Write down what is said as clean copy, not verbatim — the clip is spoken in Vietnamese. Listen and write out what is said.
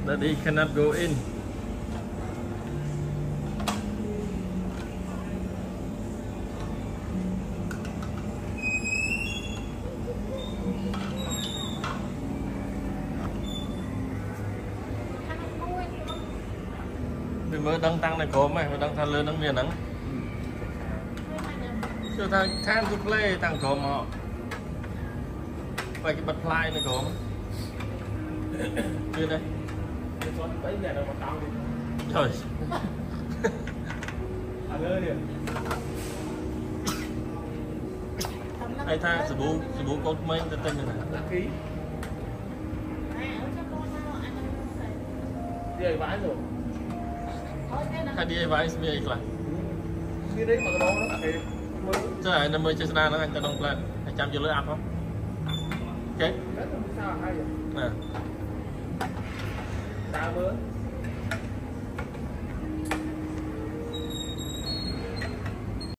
Daddy cannot go in. Vì mới đăng tăng này có mày, mới đăng thang lớn đăng miền nắng. Cho thằng time to play thằng có mà vậy cái bật fly này có chưa đây trời ai thang sự bố con mấy tên như này đi vãi rồi hay đi vãi gì là đi đấy mà cái đó thì chứ là năm mươi chơi sana nó anh ta đông lên 200 cho lưỡi ăn không ok sao hay vậy nè sao bữa